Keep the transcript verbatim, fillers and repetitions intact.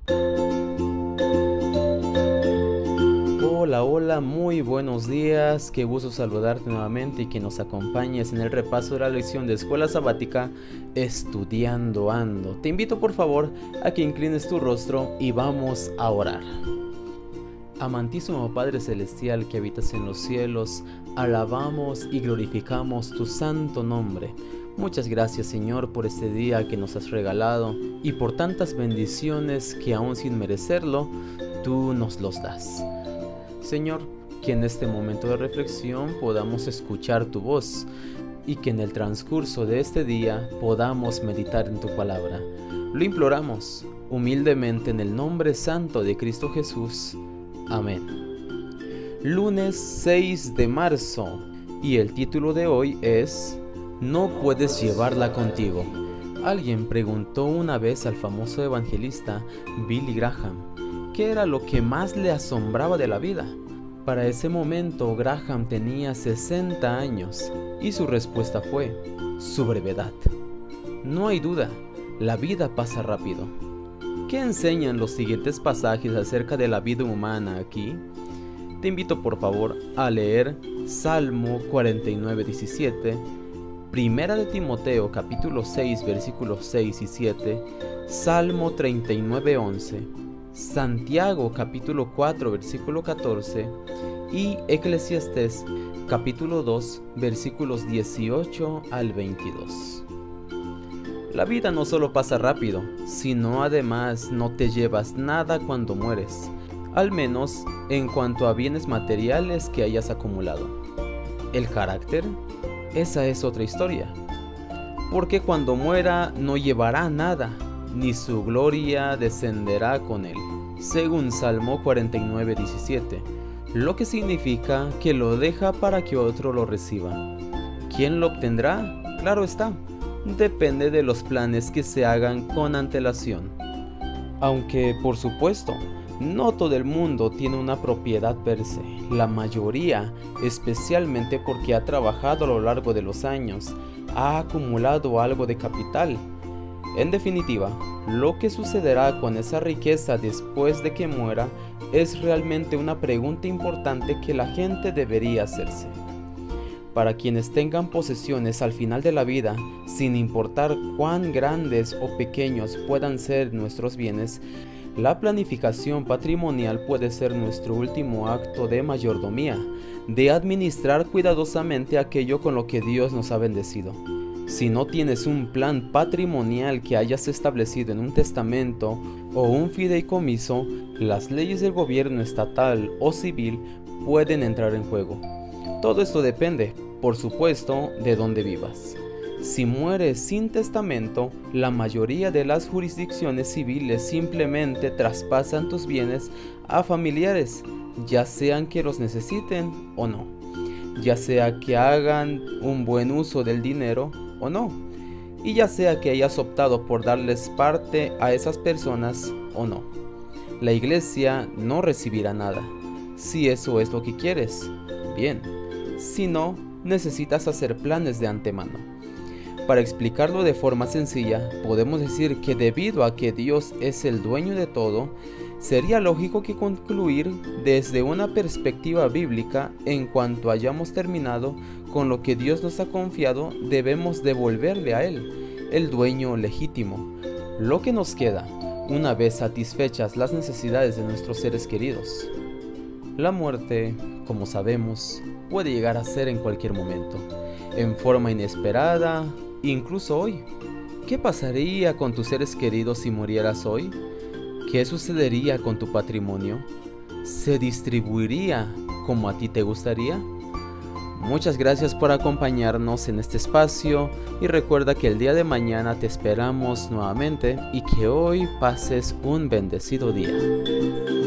Hola, hola, muy buenos días, qué gusto saludarte nuevamente y que nos acompañes en el repaso de la lección de Escuela Sabática Estudiando Ando. Te invito por favor a que inclines tu rostro y vamos a orar. Amantísimo Padre Celestial que habitas en los cielos, alabamos y glorificamos tu santo nombre. Muchas gracias, Señor, por este día que nos has regalado y por tantas bendiciones que aún sin merecerlo, tú nos los das. Señor, que en este momento de reflexión podamos escuchar tu voz y que en el transcurso de este día podamos meditar en tu palabra. Lo imploramos humildemente en el nombre santo de Cristo Jesús. Amén. Lunes seis de marzo y el título de hoy es No puedes llevarla contigo. Alguien preguntó una vez al famoso evangelista Billy Graham ¿qué era lo que más le asombraba de la vida? Para ese momento Graham tenía sesenta años y su respuesta fue su brevedad. No hay duda, la vida pasa rápido. ¿Qué enseñan los siguientes pasajes acerca de la vida humana aquí? Te invito por favor a leer Salmo cuarenta y nueve, diecisiete, Primera de Timoteo capítulo seis versículos seis y siete, Salmo treinta y nueve, once, Santiago capítulo cuatro versículo catorce y Eclesiastés capítulo dos versículos dieciocho al veintidós. La vida no solo pasa rápido, sino además no te llevas nada cuando mueres, al menos en cuanto a bienes materiales que hayas acumulado. ¿El carácter? Esa es otra historia, porque cuando muera no llevará nada, ni su gloria descenderá con él, según Salmo cuarenta y nueve, diecisiete, lo que significa que lo deja para que otro lo reciba. ¿Quién lo obtendrá? Claro está, depende de los planes que se hagan con antelación. Aunque, por supuesto, no todo el mundo tiene una propiedad per se, la mayoría, especialmente porque ha trabajado a lo largo de los años, ha acumulado algo de capital. En definitiva, lo que sucederá con esa riqueza después de que muera es realmente una pregunta importante que la gente debería hacerse. Para quienes tengan posesiones al final de la vida, sin importar cuán grandes o pequeños puedan ser nuestros bienes, la planificación patrimonial puede ser nuestro último acto de mayordomía, de administrar cuidadosamente aquello con lo que Dios nos ha bendecido. Si no tienes un plan patrimonial que hayas establecido en un testamento o un fideicomiso, las leyes del gobierno estatal o civil pueden entrar en juego. Todo esto depende, por supuesto, de dónde vivas. Si mueres sin testamento, la mayoría de las jurisdicciones civiles simplemente traspasan tus bienes a familiares, ya sean que los necesiten o no, ya sea que hagan un buen uso del dinero o no, y ya sea que hayas optado por darles parte a esas personas o no. La iglesia no recibirá nada, si eso es lo que quieres, bien, si no, necesitas hacer planes de antemano. Para explicarlo de forma sencilla, podemos decir que debido a que Dios es el dueño de todo, sería lógico que concluir desde una perspectiva bíblica, en cuanto hayamos terminado con lo que Dios nos ha confiado, debemos devolverle a Él, el dueño legítimo, lo que nos queda, una vez satisfechas las necesidades de nuestros seres queridos. La muerte, como sabemos, puede llegar a ser en cualquier momento, en forma inesperada, incluso hoy. ¿Qué pasaría con tus seres queridos si murieras hoy? ¿Qué sucedería con tu patrimonio? ¿Se distribuiría como a ti te gustaría? Muchas gracias por acompañarnos en este espacio y recuerda que el día de mañana te esperamos nuevamente y que hoy pases un bendecido día.